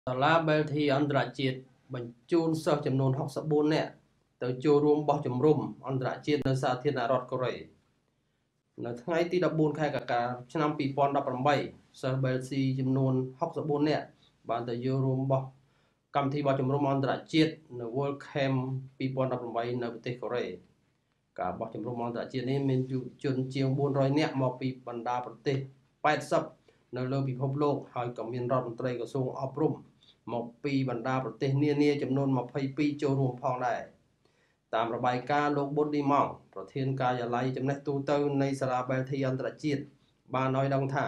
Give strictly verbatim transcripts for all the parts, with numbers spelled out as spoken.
សាលាបេលធីអន្តរជាតិបញ្ជូនសិស្សចំនួនហុកសិបបួននាក់ទៅចូលរួមបោះជំរំអន្តរជាតិនៅសាធារណរដ្ឋកូរ៉េនៅថ្ងៃទីដប់បួនខែកក្កដាឆ្នាំពីរពាន់ដប់ប្រាំបីសិស្សបេលស៊ីចំនួនហុកសិបបួននាក់បានទៅចូលរួមបោះកម្មវិធីបោះជំរំអន្តរជាតិនៅ World Camp ពីរពាន់ដប់ប្រាំបីនៅប្រទេសកូរ៉េការបោះជំរំអន្តរជាតិនេះមានយុវជនជាងបួនរយនាក់មកពីបណ្ដាប្រទេសប៉ែតសិបនៅលើពិភពលោកហើយក៏មានរដ្ឋមន្ត្រីក្រសួងអប់រំមកពីបណ្ដាប្រទេសនានាចំនួនម្ភៃពីរចូលរួមផងដែរតាមរបាយការណ៍លោកប៊ុនឌីម៉ង់ប្រធានការិយាល័យចំណេះទូទៅនៃសាលាបេលធីអន្តរជាតិបានឲ្យដឹងថា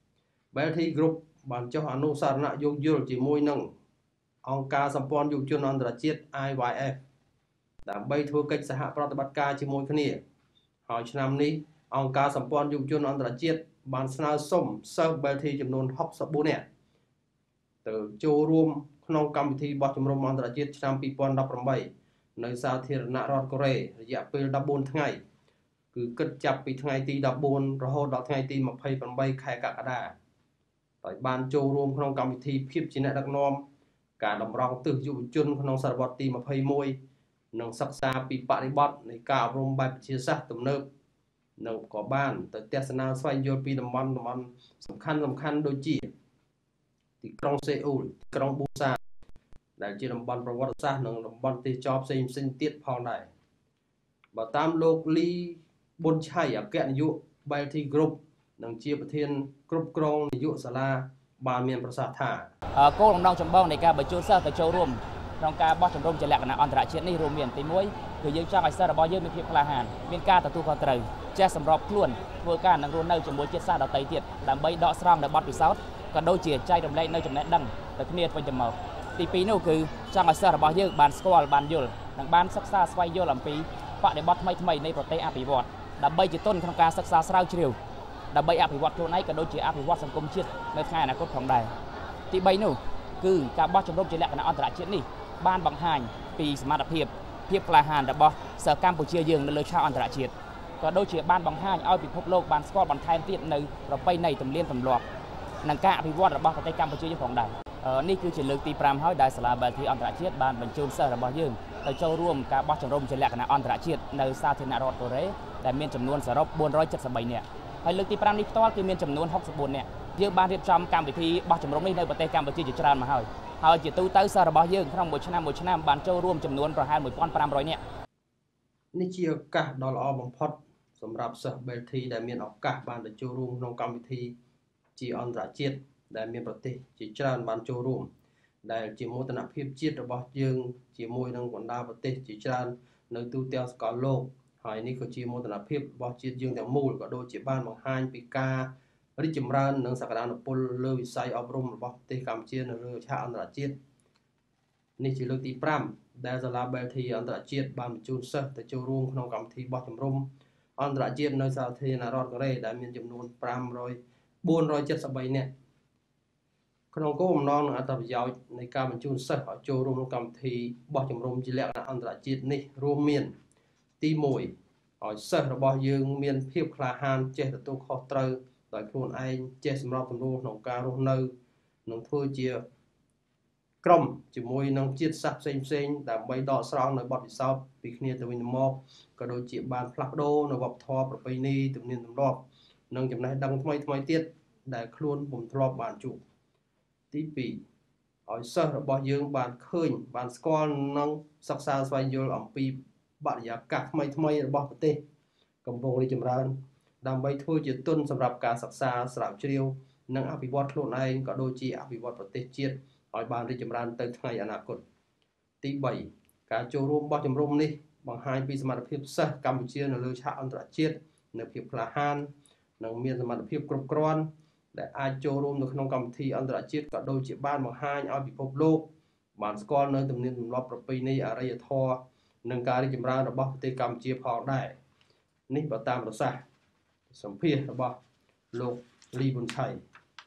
Belty Group បានចុះអនុសារណៈយោគយល់ជាមួយនឹងអង្គការសម្ព័ន្ធយុវជនអន្តរជាតិ I Y F ដើម្បីធ្វើកិច្ចសហប្រតិបត្តិការជាមួយគ្នាហើយឆ្នាំនេះអង្គការសម្ព័ន្ធយុវជនអន្តរជាតិបានស្នើសុំសិស្ស Belty ចំនួនហុកសិបបួននាក់ទៅចូលរួមក្នុងកម្មវិធីបោះជំរំអន្តរជាតិឆ្នាំពីរពាន់ដប់ប្រាំបីនៅសាធារណរដ្ឋកូរ៉េរយៈពេលដប់បួនថ្ងៃគឺគិតចាប់ពីថ្ងៃទីដប់បួនរហូតដល់ថ្ងៃទីម្ភៃប្រាំបីខែកក្កដាដោយបានចូលរួមក្នុងកម្មវិធីភាពជាអ្នកដឹកនាំការតម្រង់ទិសយុវជនក្នុងសតវត្សទីម្ភៃមួយនិងសិក្សាពីបរិបទនៃការអប់រំបែបវិទ្យាសាស្ត្រទំនើបនៅក៏បានទៅទស្សនាស្វែងយល់ពីតំបន់តំបន់សំខាន់សំខាន់ដូចជាទីក្រុងសេអ៊ូលទីក្រុងប៊ូសានដែលជាតំបន់ប្រវត្តិសាស្ត្រនិងតំបន់ទេសចរផ្សេងផ្សេងទៀតផងដែរបើតាមលោកលីប៊ុនឆៃអគ្គនាយក Belty Group និងជាប្រធានគ្រប់គ្រងនាយកសាលាបានមានប្រសាសន៍ថាគោលបំណងចម្បងនៃការបញ្ជូនសិស្សទៅចូលរួមក្នុងការបោះជំរំជាលក្ខណៈអន្តរជាតិនេះរួមមានទីមួយគឺយើងចង់ឲ្យសិស្សរបស់យើងមានភាពក្លាហានមានការទទួលខុសត្រូវចេះសម្របខ្លួនធ្វើការនិងរស់នៅជាមួយជាតិសាសន៍ដទៃទៀតដើម្បីដកស្រង់នូវបទពិសោធន៍ក៏ដូចជាចែករំលែកនូវចំណេះដឹងទៅគ្នាទៅវិញទៅមកទីពីរនោះគឺចង់ឲ្យសិស្សរបស់យើងបានស្គាល់បានយល់និងបានសិក្សាស្វែងយល់អំពីបរិបទថ្មីថ្មីនៃប្រទេសអភិវឌ្ឍន៍ដើម្បីជាទុនក្នុងការសិក្សាស្រាវជ្រាវដើម្បីអភិវឌ្ឍខ្លួនឯងក៏ដូចជាអភិវឌ្ឍសង្គមជាតិនៅថ្ងៃអនាគតផងដែរទីបីនោះគឺការបោះជំរំជាលក្ខណៈអន្តរជាតិនេះបានបង្ហាញពីសមត្ថភាពភាពក្លាហានរបស់សិស្សកម្ពុជាយើងនៅលើឆាកអន្តរជាតិក៏ដូចជាបានបង្ហាញឲ្យពិភពលោកបានស្គាល់បន្ថែមទៀតនៅប្រពៃណីទំនៀមទម្លាប់និងការអភិវឌ្ឍរបស់ប្រទេសកម្ពុជាយើងផងដែរនេះគឺជាលើកទីប្រាំហើយដែលសាលា Belty អន្តរជាតិបានបញ្ជូនសិស្សរបស់យើងទៅចូលរួមការបោះជំរំជាលក្ខណៈអន្តរជាតិនៅសាធារណរដ្ឋកូរ៉េដែលមានចំនួនសរុបបួនរយចិតសិបបីនាក់ហើយលើកទីប្រាំនេះផ្ទាល់គឺមានចំនួនហុកសិបបួននាក់យើងបានរៀបចំកម្មវិធីបោះជំរំនេះនៅប្រទេសកម្ពុជាជាច្រើនមកហើយហើយជាទូទៅសិស្សរបស់យើងក្នុងមួយឆ្នាំមួយឆ្នាំបានចូលរួមចំនួនប្រហែលមួយពាន់ប្រាំរយនាក់នេះជាឱកាសដ៏ល្អបំផុតសម្រាប់សិស្ស Belty ដែលមានឱកាសបានទៅចូលរួមក្នុងកម្មវិធីជាអន្តរជាតិដែលមានប្រទេសជាច្រើនបានចូលរួមដែលជាមោទនភាពជាតិរបស់យើងជាមួយនឹងបណ្ដាប្រទេសជាច្រើននៅទូទាំងសកលលោកហើយនេះក៏ជាមោទនភាពរបស់ជាតិយើងទាំងមូលក៏ដូចជាបានបង្ហាញពីការរីកចម្រើននិងសក្តានុពលលើវិស័យអប់រំរបស់ប្រទេសកម្ពុជានៅលើឆាកអន្តរជាតិនេះជាលើកទីប្រាំដែលសាលា Belty អន្តរជាតិបានបញ្ជូនសិស្សទៅចូលរួមក្នុងកម្មវិធីបោះជំរំអន្តរជាតិនៅសាធារណរដ្ឋកូរ៉េដែលមានចំនួនបួនរយចិតសិបបីនាក់ក្នុងគោលបំណងនិងអត្ថប្រយោជន៍នៃការបញ្ជូនសិស្សឲ្យចូលរួមក្នុងកម្មវិធីបោះជំរំជាលក្ខណៈអន្តរជាតិនេះរួមមានទីមួយឲ្យសិស្សរបស់យើងមានភាពក្លាហានចេះទទួលខុសត្រូវដោយខ្លួនឯងចេះសម្របសម្រួលក្នុងការរស់នៅនិងធ្វើជាក្រុមជាមួយនឹងជាតិសាសន៍ផ្សេងផ្សេងដើម្បីដកស្រង់នៅបទពិសោធន៍ពីគ្នាទៅវិញទៅមកក៏ដូចជាបានផ្លាស់ប្ដូរនៅវប្បធម៌ប្រពៃណីទំនៀមទម្លាប់និងចំណេះដឹងថ្មីថ្មីទៀតដែលខ្លួនពុំធ្លាប់បានជួបទីពីរឲ្យសិស្សរបស់យើងបានឃើញបានស្គាល់និងសិក្សាស្វែងយល់អំពីបរិយាកាសថ្មីថ្មីរបស់ប្រទេសកំពុងរីកចម្រើនដើម្បីធ្វើជាទុនសម្រាប់ការសិក្សាស្រាវជ្រាវនិងអភិវឌ្ឍខ្លួនឯងក៏ដូចជាអភិវឌ្ឍប្រទេសជាតិឲ្យបានរីកចម្រើនទៅថ្ងៃអនាគតទីបីការចូលរួមបោះជំរំនេះបង្ហាញពីសមត្ថភាពសិស្សកម្ពុជានៅលើឆាកអន្តរជាតិនៅភាពក្លាហាននិងមានសមត្ថភាពគ្រប់គ្រាន់ដែលអាចចូលរួមនៅក្នុងកម្មវិធីអន្តរជាតិក៏ដូចជាបានបង្ហាញឲ្យពិភពលោកបានស្គាល់នៅទំនៀមទម្លាប់ប្រពៃណីអរិយធម៌និងការរីកចម្រើនរបស់ប្រទេសកម្ពុជាផងដែរនេះបើតាមប្រសាសន៍សម្ភាសន៍របស់លោកលីប៊ុនឆៃ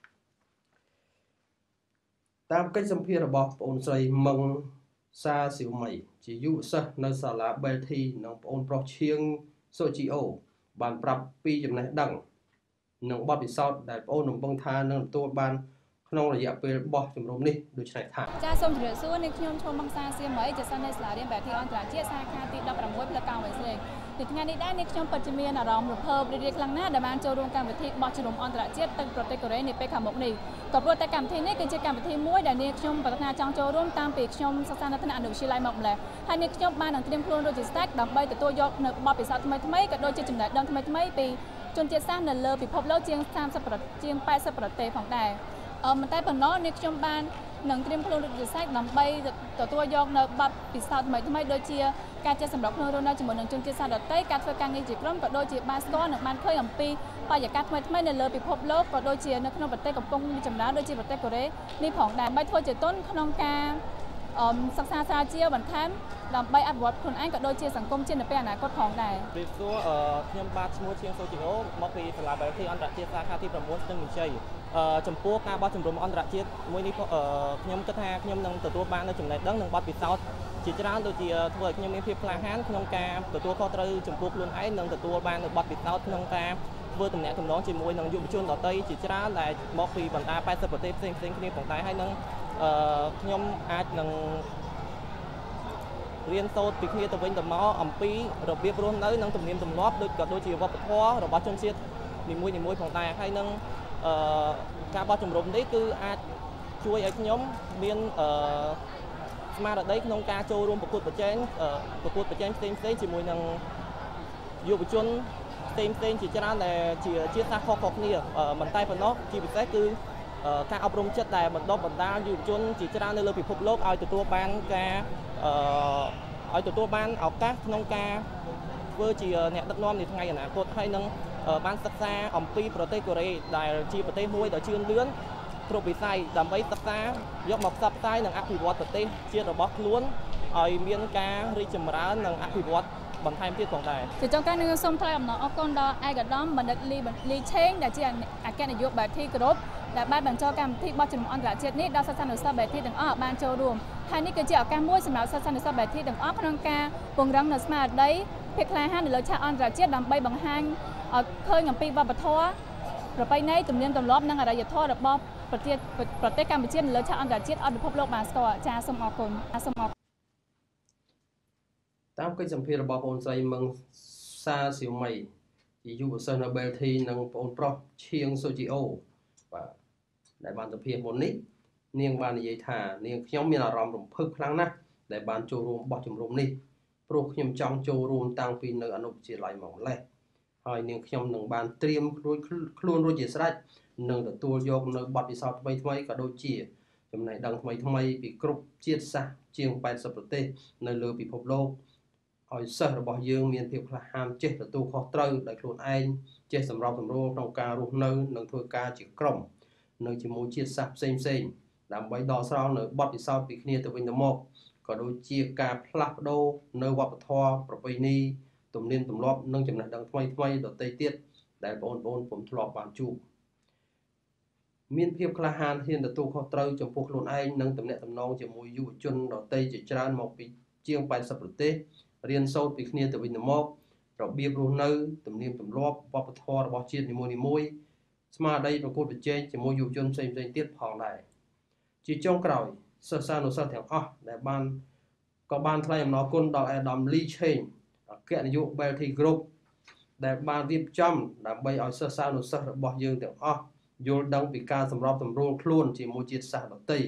តាមកិច្ចសម្ភាសន៍របស់ប្អូនស្រីមឹងសាស៊ីវមីជាយុវសិស្សនៅសាលា Belty និងប្អូនប្រុសឈៀងសូជីអូបានប្រាប់ពីចំណេះដឹងនិងបទពិសោធន៍ដែលប្អូនរំពឹងថានឹងទទួលបានក្នុងរយៈពេលបោះជំរំនេះដូចនេះថាចាសូមជម្រាបសួរនេះខ្ញុំឈុំបង្សាសៀមមីជាសិស្សនៅសាលារៀនបែបទីអន្តរជាតិសាខាទីដប់ប្រាំមួយផ្លូវកោងវែងស្លេកនៅថ្ងៃនេះដែរនេះខ្ញុំពិតជាមានអារម្មណ៍រំភើបរីករាយខ្លាំងណាស់ដែលបានចូលរួមកម្មវិធីបោះជំរំអន្តរជាតិទៅប្រទេសកូរ៉េនាពេលខាងមុខនេះក៏ព្រោះតែកម្មវិធីនេះគឺជាកម្មវិធីមួយដែលនាងខ្ញុំប្រាថ្នាចង់ចូលរួមតាំងពីខ្ញុំសិក្សានៅថ្នាក់អនុវិទ្យាល័យមកម្ល៉េះហើយនាងខ្ញុំបាននឹងត្រៀមខ្លួនរួចជាស្រេចដើម្បីទទួលយកនៅបទពិសោធន៍ថ្មីៗក៏ដូចជាចំណេះដឹងថ្មីៗពីជនជាតិសាសន៍នៅលើពិភពលោកជាងសាមសិបជាងแปดสิบប្រទេសផងដែរអឺមិនតែប៉ុណ្ណោះនាងខ្ញុំបាននឹងត្រៀមខ្លួនរួចជាស្រេចដើម្បីទទួលយកនៅបទពិសោធន៍ថ្មីៗដូចជាការចេះសម្របខ្លួនរស់នៅជាមួយនឹងជនជាតិសាសន៍ដទៃការធ្វើការងារជាក្រុមក៏ដូចជាបានស្គាល់និងបានឃើញអំពីបរិយាកាសថ្មីៗនៅលើពិភពលោកក៏ដូចជានៅក្នុងប្រទេសកំពុងរីកចម្រើនដូចជាប្រទេសកូរ៉េនេះផងដែរដើម្បីធ្វើជាទុនក្នុងការអឺសិក្សាស្រាវជ្រាវបន្ថែមដើម្បីអភិវឌ្ឍខ្លួនឯងក៏ដូចជាសង្គមជាតិនៅពេលអនាគតផងដែរពីសួរខ្ញុំបាទឈ្មោះជាងសូជីអូមកពីសាលាបែបទីអន្តរជាតិសាខាទីប្រាំមួយស្ទឹងមានជ័យចំពោះការបោះជំរំអន្តរជាតិមួយនេះខ្ញុំគិតថាខ្ញុំនឹងទទួលបាននៅចំណេះដឹងនិងបទពិសោធន៍ជាច្រើនដូចជាធ្វើឲ្យខ្ញុំមានភាពក្លាហានក្នុងការទទួលខុសត្រូវចំពោះខ្លួនឯងនិងទទួលបាននៅបទពិសោធន៍ក្នុងការធ្វើទំនាក់ទំនងជាមួយនឹងយុវជនដទៃជាច្រើនដែលមកពីបណ្ដាแปดสิบប្រទេសផ្សេងៗគ្នាផងដែរហើយនឹងខ្ញុំអាចនឹងរៀនសូត្រពីគ្នាទៅវិញទៅមកអំពីរបៀបរស់នៅនិងទំនៀមទម្លាប់ដូចក៏ដូចជាវប្បធម៌របស់ជនជាតិនីមួយៗផងដែរហើយនឹងអឺការបោះជំរំនេះគឺអាចជួយឲ្យខ្ញុំមានអឺស្មារតីក្នុងការចូលរួមប្រកួតប្រជែងប្រកួតប្រជែងផ្សេងផ្សេងជាមួយនឹងយុវជនផ្សេងផ្សេងជាច្រើនដែលជាជាតិសាសន៍ខុសៗគ្នាមិនតែប៉ុណ្ណោះជាពិសេសគឺការអប់រំចិត្តដែលបណ្ដុះបណ្ដាលយុវជនជាច្រើននៅលើពិភពលោកឲ្យទទួលបានការអឺឲ្យទទួលបានឱកាសក្នុងការធ្វើជាអ្នកដឹកនាំនាថ្ងៃអនាគតហើយនឹងបានសិក្សាអំពីប្រទេសកូរ៉េដែលជាប្រទេសមួយដ៏ជឿនលឿនគ្រប់វិស័យដើម្បីសិក្សាយកមកផ្សព្វផ្សាយនិងអភិវឌ្ឍប្រទេសជាតិរបស់ខ្លួនឲ្យមានការរីកចម្រើននិងអភិវឌ្ឍបន្ថែមទៀតផងដែរជាចុងក្រោយនឹងសូមថ្លែងអំណរអគុណដល់ឯកឧត្តមបណ្ឌិតលីលីឆេងដែលជាអគ្គនាយកបែបទីគ្រប់ដែលបានបញ្ចូលកម្មវិធីបោះជំរំអន្តរជាតិនេះដល់សិស្សានុសិស្សបែបទីទាំងអស់បានចូលរួមហើយនេះគឺជាឱកាសមួយសម្រាប់សិស្សានុសិស្សបែបទីទាំងអស់ក្នុងការពង្រឹងនូវស្មារតីភាពក្លាហាននៅលើឆាកអន្តរជាតិដើម្បីបង្ហាញឲ្យឃើញអំពីវប្បធម៌ប្រពៃណីទំនៀមទម្លាប់និងអរិយធម៌របស់ប្រទេសប្រទេសកម្ពុជានៅលើឆាកអន្តរជាតិឲ្យពិភពលោកបានស្គាល់ចាសសូមអរគុណសូមអរគុណតាមកិច្ចសម្ភាររបស់បងស្រីមឹងសាសៀវមីជាយុវសិស្សនៅបែលធីនិងបងប្រុសឈៀងសូជីអូបាទដែលបានទៅភៀសមុននេះនាងបាននិយាយថានាងខ្ញុំមានអារម្មណ៍រំភើបខ្លាំងណាស់ដែលបានចូលរួមបោះជំរំនេះព្រោះខ្ញុំចង់ចូលរួមតាំងពីនៅអនុវិទ្យាល័យមកម្លេះហើយនាងខ្ញុំនឹងបានត្រៀមរួចខ្លួនរួចជាស្រេចនឹងទទួលយកនៅបទពិសោធន៍ថ្មីថ្មីក៏ដូចជាចំណេះដឹងថ្មីថ្មីពីគ្រប់ជាតិសាសន៍ជាងแปดสิบប្រទេសនៅលើពិភពលោកឲ្យសិស្សរបស់យើងមានភាពក្លាហានចេះទទួលខុសត្រូវដោយខ្លួនឯងចេះសម្របសម្រួលក្នុងការរស់នៅនិងធ្វើការជាក្រុមនៅជាមួយជាតិសាសន៍ផ្សេងផ្សេងដើម្បីដកស្រង់នៅបទពិសោធន៍ពីគ្នាទៅវិញទៅមកក៏ដូចជាការផ្លាស់ប្ដូរនៅវប្បធម៌ប្រពៃណីទំនៀមទម្លាប់និងចំណេះដឹងថ្មីថ្មីដទៃទៀតដែលបងប្អូនผมធ្លាប់បានជួបមានភាពក្លាហានហ៊ានទទួលខុសត្រូវចំពោះខ្លួនឯងនិងទំនាក់ទំនងជាមួយយុវជនដទៃជាច្រើនមកពីជាងแปดสิบប្រទេសរៀនសូត្រពីគ្នាទៅវិញទៅមករបៀបរស់នៅទំនៀមទម្លាប់វប្បធម៌របស់ជាតិនីមួយៗស្មារតីប្រកួតប្រជែងជាមួយយុវជនផ្សេងៗទៀតផងដែរជាចុងក្រោយសិស្សានុសិស្សទាំងអស់ដែលបានក៏បានថ្លែងអំណរគុណដល់អាដាមលីឆេងអគ្គនាយក Belty Group ដែលបានរៀបចំដើម្បីឲ្យសិស្សានុសិស្សរបស់យើងទាំងអស់យល់ដឹងពីការសម្របសម្រួលខ្លួនជាមួយជាតិសាសន៍ដទៃ